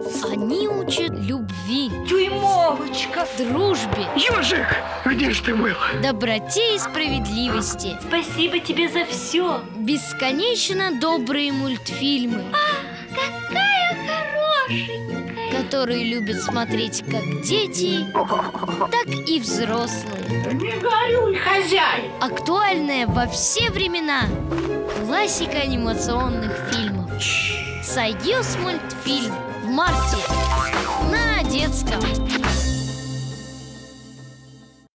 Они учат любви, Дюймовочка, дружбе, Ёжик, где ж ты был? доброте и справедливости. спасибо тебе за все. Бесконечно добрые мультфильмы, Какая хорошенькая. которые любят смотреть как дети, так и взрослые. Не горюй, хозяин! Актуальная во все времена классика анимационных фильмов. Союз мультфильм в марте на детском.